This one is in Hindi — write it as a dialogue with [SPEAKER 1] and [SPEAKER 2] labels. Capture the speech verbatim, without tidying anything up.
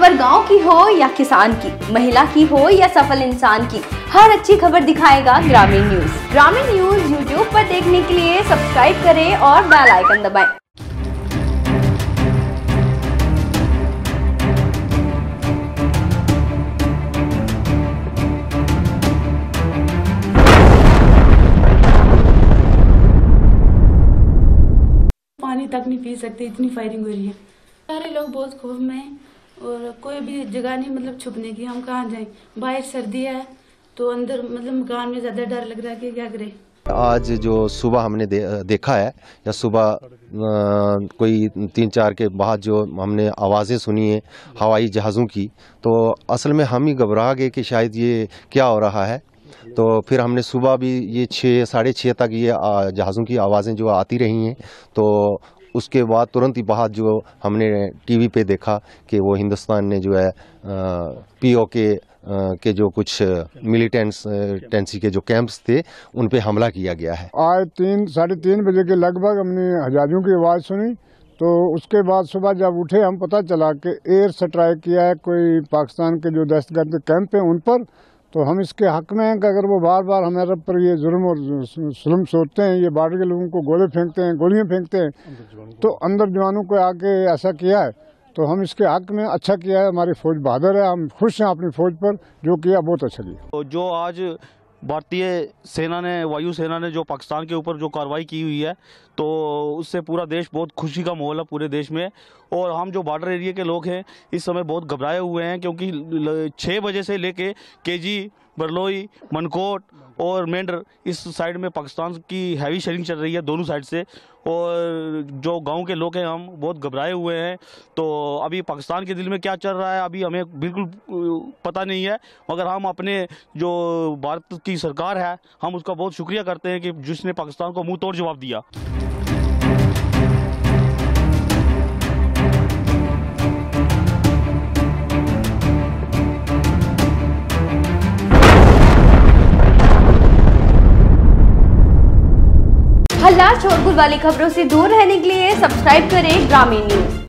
[SPEAKER 1] खबर गांव की हो या किसान की, महिला की हो या सफल इंसान की, हर अच्छी खबर दिखाएगा ग्रामीण न्यूज। ग्रामीण न्यूज यूट्यूब पर देखने के लिए सब्सक्राइब करें और बेल आइकन दबाएं।
[SPEAKER 2] पानी तक नहीं पी सकते, इतनी फायरिंग हो रही है। सारे लोग बहुत खौफ में हैं और कोई भी जगह नहीं मतलब छुपने की। हम कहाँ जाएं, बाहर सर्दी है तो अंदर मतलब मकान में ज़्यादा डर लग रहा है कि क्या करें।
[SPEAKER 3] आज जो सुबह हमने दे, देखा है या सुबह आ, कोई तीन चार के बाद जो हमने आवाज़ें सुनी है हवाई जहाज़ों की, तो असल में हम ही घबरा गए कि शायद ये क्या हो रहा है। तो फिर हमने सुबह भी ये छः साढ़े छः तक ये जहाज़ों की आवाज़ें जो आती रही हैं, तो उसके बाद तुरंत ही बाद जो हमने टीवी पे देखा कि वो हिंदुस्तान ने जो है पीओके के जो कुछ मिलिटेंट्स टेंसी के जो कैंप्स थे उन पे हमला किया गया है।
[SPEAKER 4] आज तीन साढ़े तीन बजे के लगभग हमने हजारियों की आवाज़ सुनी, तो उसके बाद सुबह जब उठे हम पता चला कि एयर स्ट्राइक किया है कोई पाकिस्तान के जो दहशतगर्द कैंप हैं उन पर। तो हम इसके हक में हैं कि अगर वो बार बार हमारे पर ये जुल्म और जुल्म सोचते हैं, ये बॉर्डर के लोगों को गोले फेंकते हैं, गोलियां फेंकते हैं, तो अंदर जवानों को आके ऐसा किया है, तो हम इसके हक में अच्छा किया है। हमारी फौज बहादुर है, हम खुश हैं अपनी फौज पर, जो किया बहुत अच्छा किया।
[SPEAKER 5] तो जो आज भारतीय सेना ने, वायु सेना ने जो पाकिस्तान के ऊपर जो कार्रवाई की हुई है, तो उससे पूरा देश बहुत खुशी का माहौल है पूरे देश में। और हम जो बॉर्डर एरिया के लोग हैं इस समय बहुत घबराए हुए हैं, क्योंकि छः बजे से लेके केजी, बरलोई, मनकोट और मेंढर इस साइड में पाकिस्तान की हैवी शेलिंग चल रही है दोनों साइड से। और जो गांव के लोग हैं हम बहुत घबराए हुए हैं। तो अभी पाकिस्तान के दिल में क्या चल रहा है अभी हमें बिल्कुल पता नहीं है, मगर हम अपने जो भारत की सरकार है हम उसका बहुत शुक्रिया करते हैं कि जिसने पाकिस्तान को मुंह तोड़ जवाब दिया।
[SPEAKER 1] हल्ला शोरगुल वाली खबरों से दूर रहने के लिए सब्सक्राइब करें ग्रामीण न्यूज।